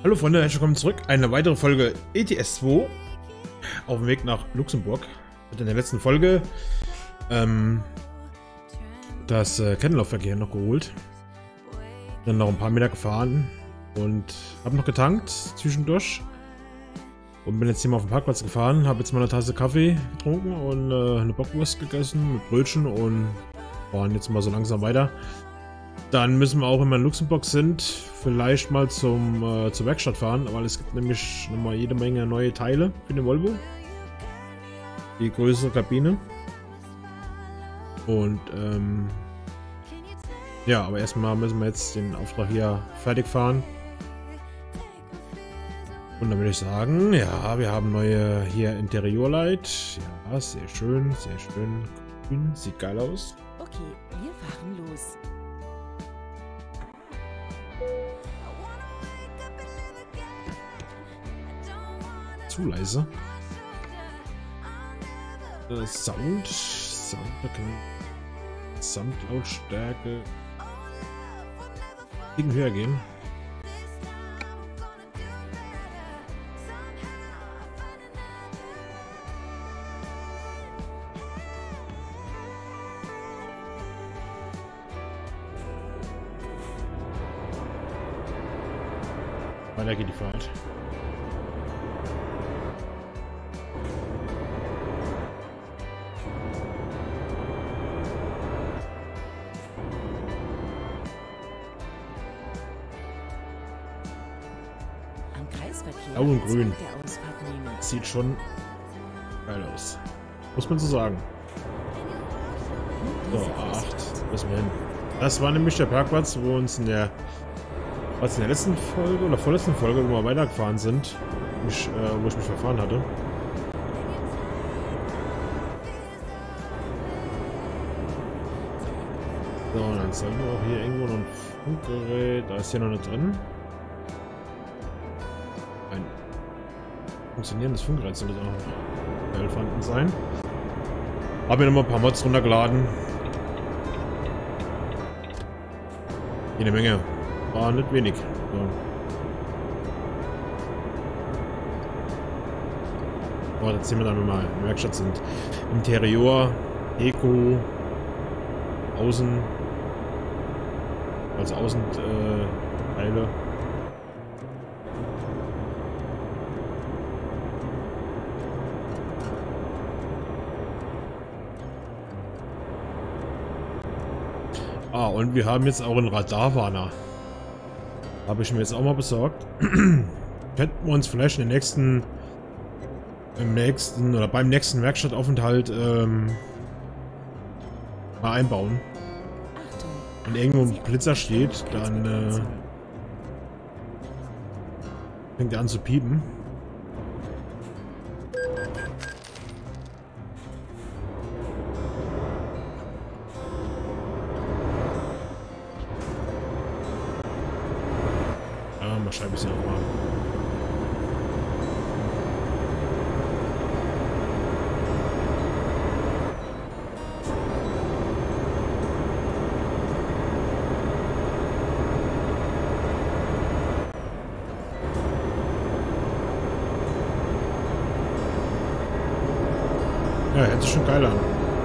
Hallo Freunde, herzlich willkommen zurück. Eine weitere Folge ETS 2 auf dem Weg nach Luxemburg. In der letzten Folge das Kettenlaufwerk hier noch geholt. Dann noch ein paar Meter gefahren und habe noch getankt zwischendurch. Und bin jetzt hier mal auf dem Parkplatz gefahren, habe jetzt mal eine Tasse Kaffee getrunken und eine Bockwurst gegessen mit Brötchen und fahren jetzt mal so langsam weiter. Dann müssen wir auch, wenn wir in Luxemburg sind, vielleicht mal zur Werkstatt fahren, weil es gibt nämlich nochmal jede Menge neue Teile für den Volvo. Die größere Kabine. Und ja, aber erstmal müssen wir jetzt den Auftrag hier fertig fahren. Und dann würde ich sagen, ja, wir haben neue hier Interiorlight. Ja, sehr schön, sehr schön. Grün, sieht geil aus. Okay, wir fahren los. Zu leise. Soundlautstärke. Gegen höher gehen. Weiter geht die Fahrt. Blau und grün. Sieht schon geil aus. Muss man so sagen. So, A8. Müssen wir hin. Das war nämlich der Parkplatz, wo uns in der letzten Folge oder vorletzten Folge, wo wir weitergefahren sind, wo ich mich verfahren hatte. So, und dann sollten wir auch hier irgendwo noch ein Funkgerät. Da ist hier noch nicht drin. Ein funktionierendes Funkgerät soll das auch noch vorhanden sein. Habe mir noch mal ein paar Mods runtergeladen. Jede Menge. War nicht wenig. So. Aber jetzt sehen wir dann, wenn wir in der Werkstatt sind. Interior, Eco, Außen, also Außenteile. Und wir haben jetzt auch einen Radarwarner. Habe ich mir jetzt auch mal besorgt. Könnten wir uns vielleicht in den beim nächsten Werkstattaufenthalt mal einbauen. Wenn irgendwo ein Blitzer steht, dann fängt er an zu piepen. Schreibe ich sie nochmal. Ja, hört sich schon geil an.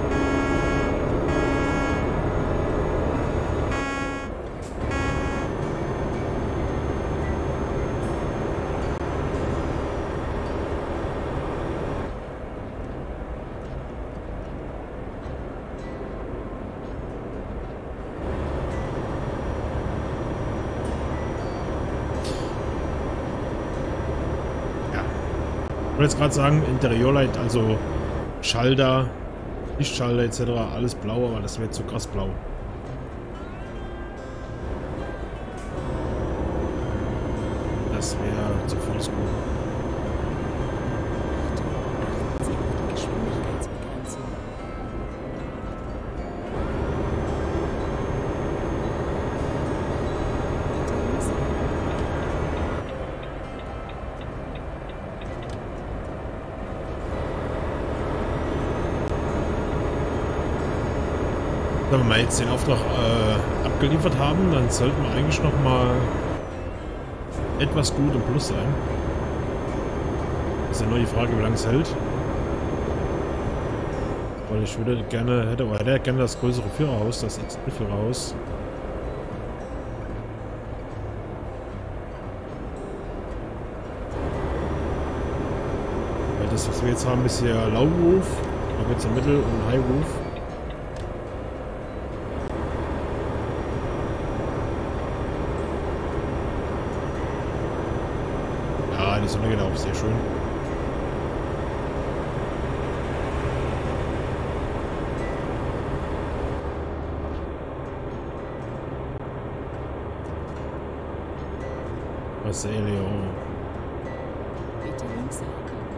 Ich wollte jetzt gerade sagen, Interiorlight, also Schalter, Lichtschalter etc., alles blau, aber das wäre zu krass blau. Das wäre zu viel zu gut. Wenn wir jetzt den Auftrag abgeliefert haben, dann sollten wir eigentlich noch mal etwas gut im Plus sein. Das ist ja nur die Frage, wie lange es hält. Weil ich würde gerne, hätte gerne das größere Führerhaus, das XL-Führerhaus. Weil das, was wir jetzt haben, ist hier Low Roof. Da gibt es ein Mittel- und High Roof. Ja, die Sonne geht auf, sehr schön. Was Leon. Bitte links halten.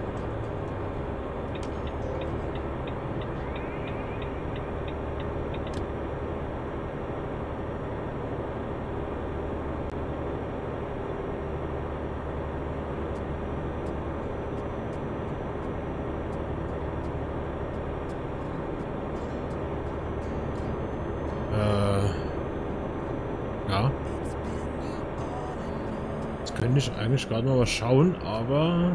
Ja. Jetzt könnte ich eigentlich gerade mal was schauen, aber...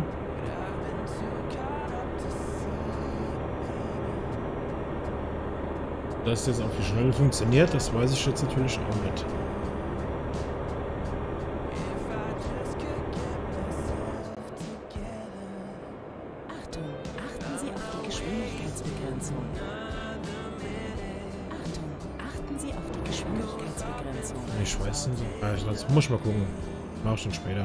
Dass das auf die Schnelle funktioniert, das weiß ich jetzt natürlich auch nicht. Achtung, achten Sie auf die Geschwindigkeitsbegrenzung. Achtung, achten Sie auf die Geschwindigkeitsbegrenzung. Ich weiß nicht. Das muss ich mal gucken. Mach ich dann später.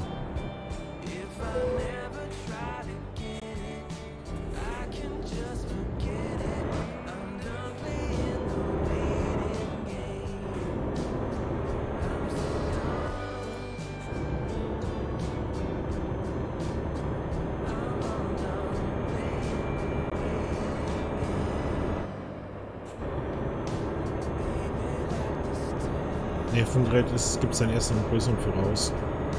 Ne, Funkgerät gibt es dann erst einen größeren voraus.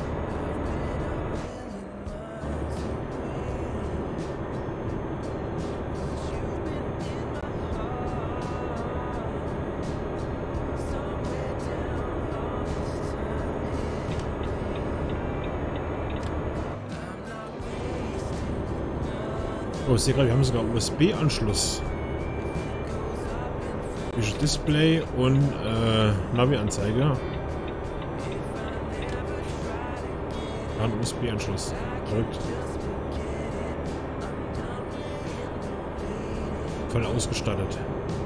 Oh, ich sehe gerade, wir haben sogar USB-Anschluss. Display und Navi-Anzeige. Ja, ein USB-Anschluss. Verrückt. Voll ausgestattet.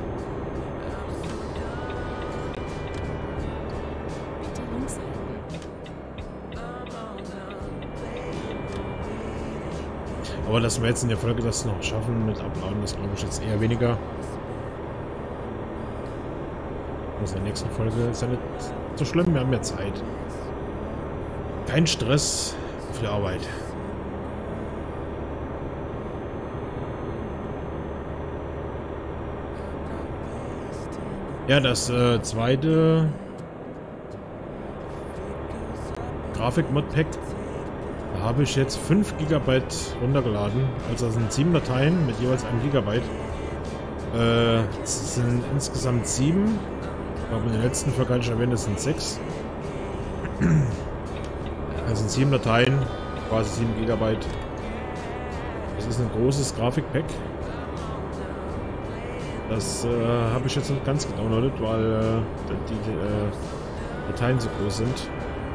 Bitte links halten. Aber dass wir jetzt in der Folge das noch schaffen mit Abladen, das glaube ich jetzt eher weniger. In der nächsten Folge ist ja nicht so schlimm, wir haben ja Zeit. Kein Stress auf der Arbeit. Ja, das zweite Grafik-Mod-Pack, da habe ich jetzt 5 GB runtergeladen. Also das sind 7 Dateien mit jeweils 1 GB. Es sind insgesamt 7. Ich habe in der letzten Folge nicht erwähnt, es sind 6. Das sind 7 Dateien, quasi 7 GB. Das ist ein großes Grafikpack. Das habe ich jetzt nicht ganz gedownloadet, weil die Dateien so groß sind.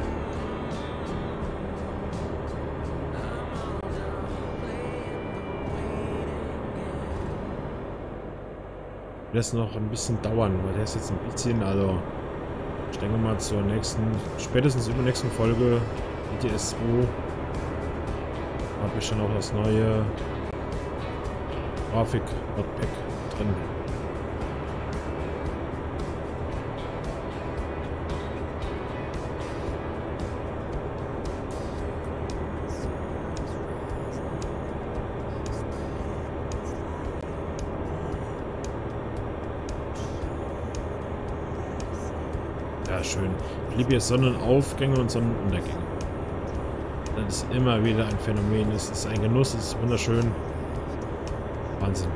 Das noch ein bisschen dauern, weil der ist jetzt ein bisschen, also ich denke mal zur nächsten, spätestens übernächsten Folge ETS 2 habe ich dann auch das neue Grafik-Mod-Pack drin. Ja, schön. Ich liebe hier Sonnenaufgänge und Sonnenuntergänge. Das ist immer wieder ein Phänomen. Es ist ein Genuss, es ist wunderschön. Wahnsinn.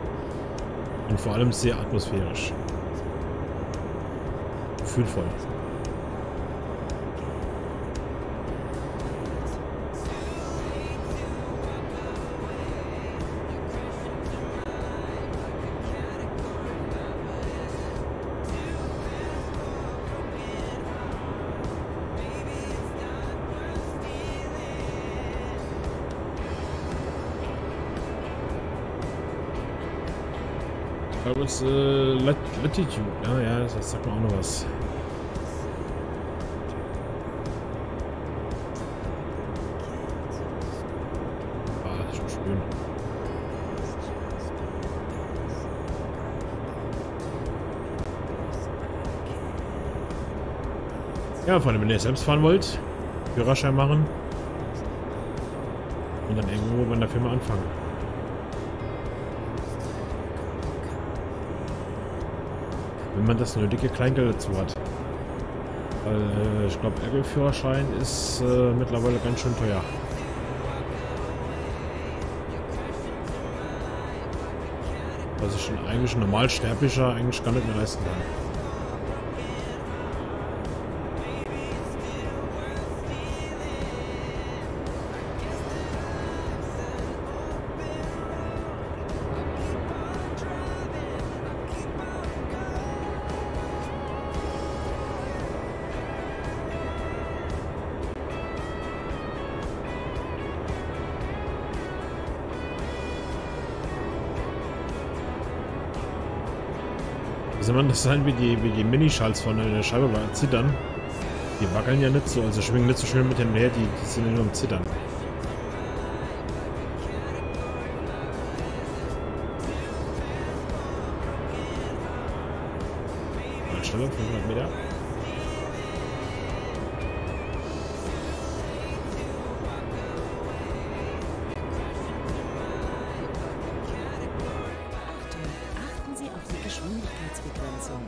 Und vor allem sehr atmosphärisch. Gefühlvoll. Pirates Latitude. Ja, ja, das sagt mir auch noch was. Ah, das ist schon schön. Ja, vor allem, wenn ihr selbst fahren wollt, Führerschein machen und dann irgendwo bei der Firma anfangen. Wenn man das nötige Kleingeld dazu hat. Weil ich glaube, RG-Führerschein ist mittlerweile ganz schön teuer. Was ich schon eigentlich ein Normalsterblicher eigentlich gar nicht mehr leisten kann. Wie soll man das sein, wie die Minischalts von der Scheibe bei Zittern? Die wackeln ja nicht so, also schwingen nicht so schön mit dem her, die sind ja nur am Zittern. Stelle 500 Meter. Achten Sie auf die Geschwindigkeitsbegrenzung.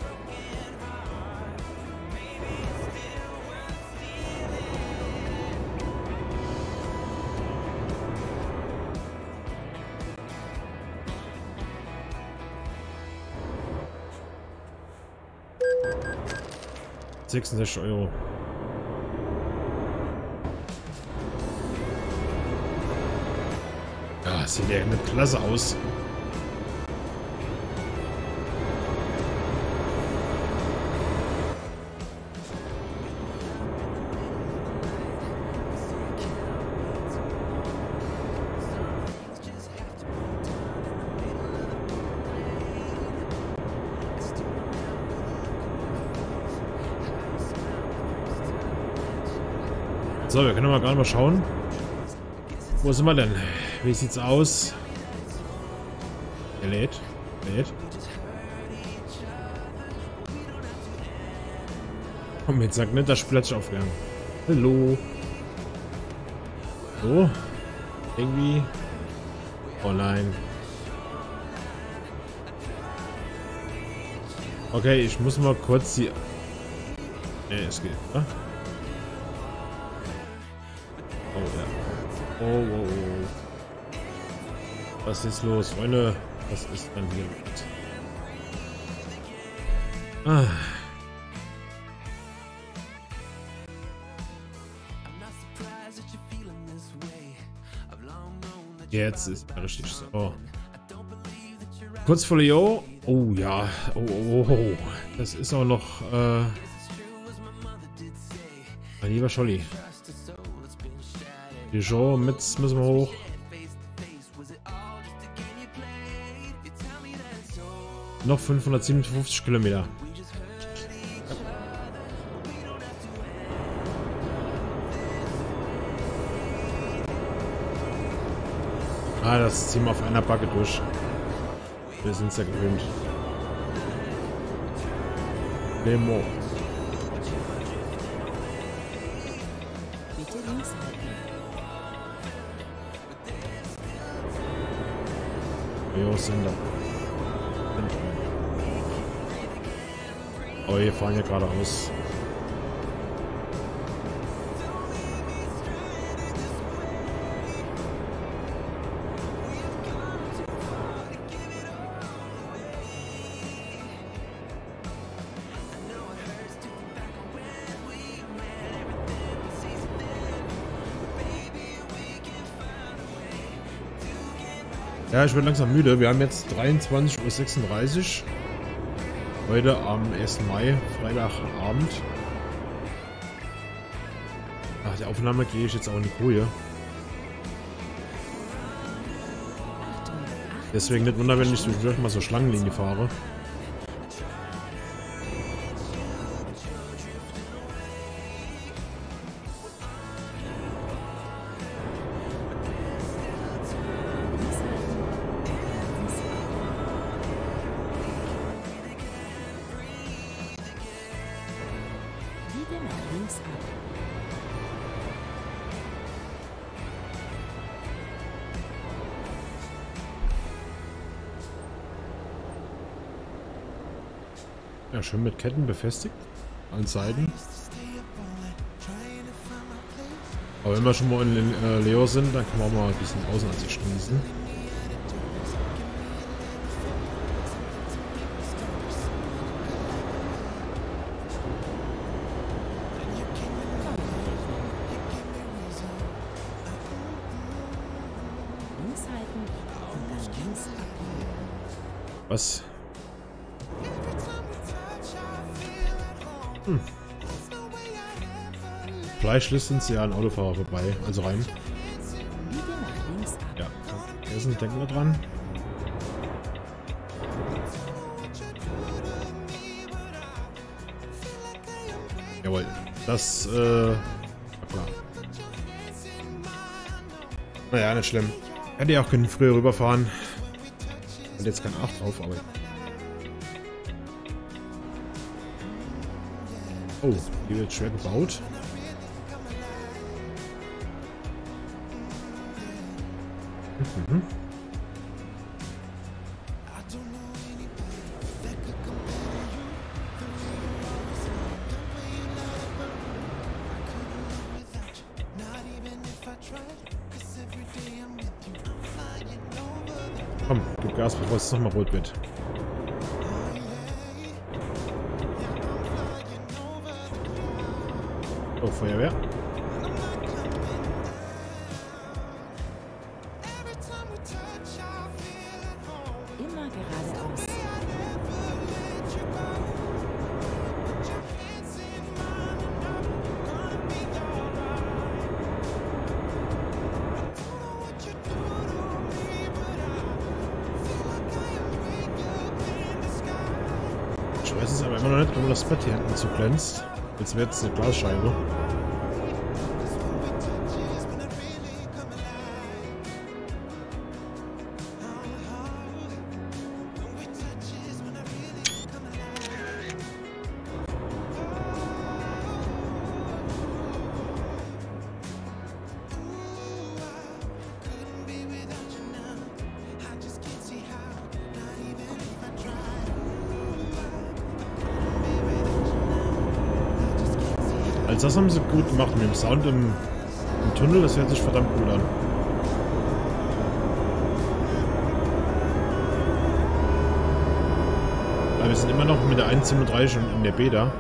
€66. Ja, sieht ja nicht klasse aus. So, wir können mal gerade mal schauen. Wo sind wir denn? Wie sieht's aus? Er lädt. Komm, jetzt sag nicht, das Spiel hat sich aufgegangen. Hallo. So. Irgendwie. Oh nein. Okay, ich muss mal kurz die... Ne, es geht, oder? Oh ja. Oh. Was ist los, Freunde? Was ist denn hier los? Ah. Jetzt ist er richtig so. Oh. Kurz vor Leo. Oh ja. Oh. Das ist auch noch. Mein lieber Scholli. Dijon, Metz müssen wir hoch. Noch 557 Kilometer. Ah, das ziehen wir auf einer Backe durch. Wir sind es ja gewöhnt. Lemo. Bitte links halten. Jo, sind da. Oh, wir fahren ja geradeaus. Ja, ich bin langsam müde. Wir haben jetzt 23:36 Uhr. Heute am 1. Mai, Freitagabend. Nach der Aufnahme gehe ich jetzt auch in die Koje. Achtung, Deswegen nicht wundern, wenn ich zwischendurch mal so Schlangenlinie fahre. Biege nach links ab. Ja, schön mit Ketten befestigt. An Seiten. Aber wenn wir schon mal in Leo sind, dann kann man auch mal ein bisschen Außenansicht genießen. Links halten und dann links abbiegen. Was? Vielleicht lässt uns ja ein Autofahrer vorbei, also rein. Biege nach links ab. Ja, vergessen, denken wir dran. Jawohl, das, war klar. Naja, nicht schlimm. Hätte ja auch können früher rüberfahren. Und jetzt kein 8 drauf, aber... Oh, die wird schwer gebaut. Mhm. Komm, gib Gas, bevor es nochmal rot wird. Oh, Feuerwehr. Immer geradeaus. Ich weiß es aber immer noch nicht, warum das Bett hier hinten so glänzt. Jetzt wird es eine Glasscheibe. Also das haben sie gut gemacht mit dem Sound im Tunnel, das hört sich verdammt gut an. Aber wir sind immer noch mit der 1,37 und in der Beta.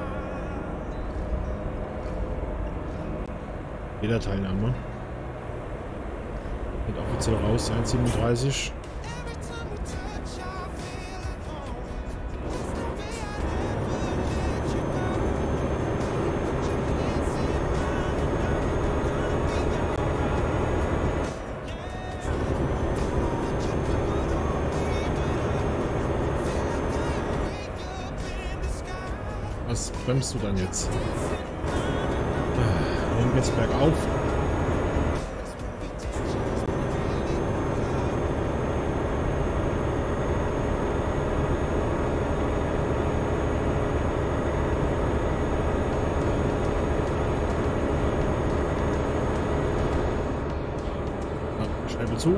Beta-Teilnahme. Geht offiziell raus, 1,37. Was bremst du dann jetzt? Dann geht's bergauf. Scheibe zu.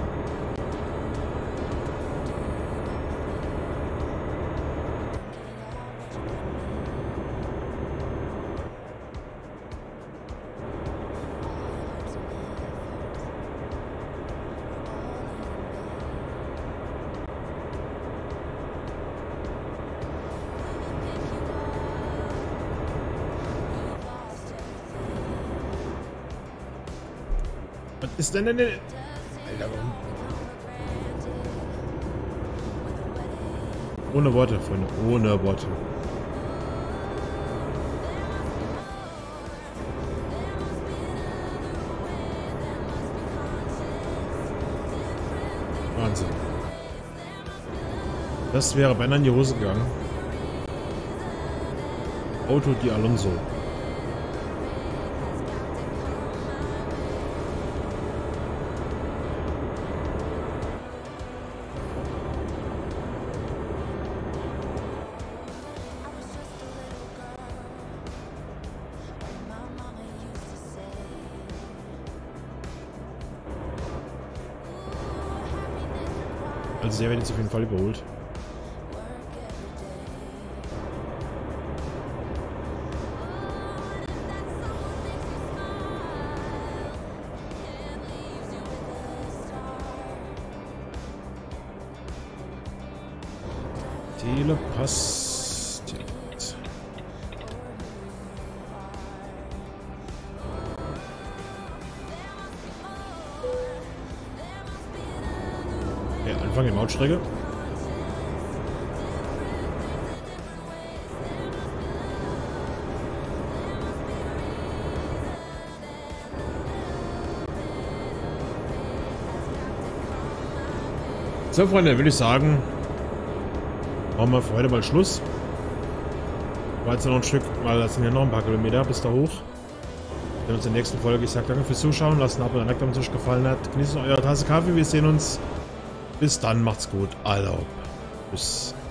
Was ist denn? Alter, warum? Ohne Worte, Freunde. Ohne Worte. Wahnsinn. Das wäre beinahe in die Hose gegangen. Auto di Alonso. Also der wird jetzt auf jeden Fall überholt. Telepass. Ja, Anfang der Mautstrecke. So, Freunde, würde ich sagen, machen wir für heute mal Schluss. War jetzt noch ein Stück, weil das sind ja noch ein paar Kilometer bis da hoch. Wir sehen uns in der nächsten Folge. Ich sage danke fürs Zuschauen. Lasst ein Abo und ein Like, wenn es euch gefallen hat. Genießt eure Tasse Kaffee. Wir sehen uns. Bis dann. Macht's gut. Alter. Tschüss.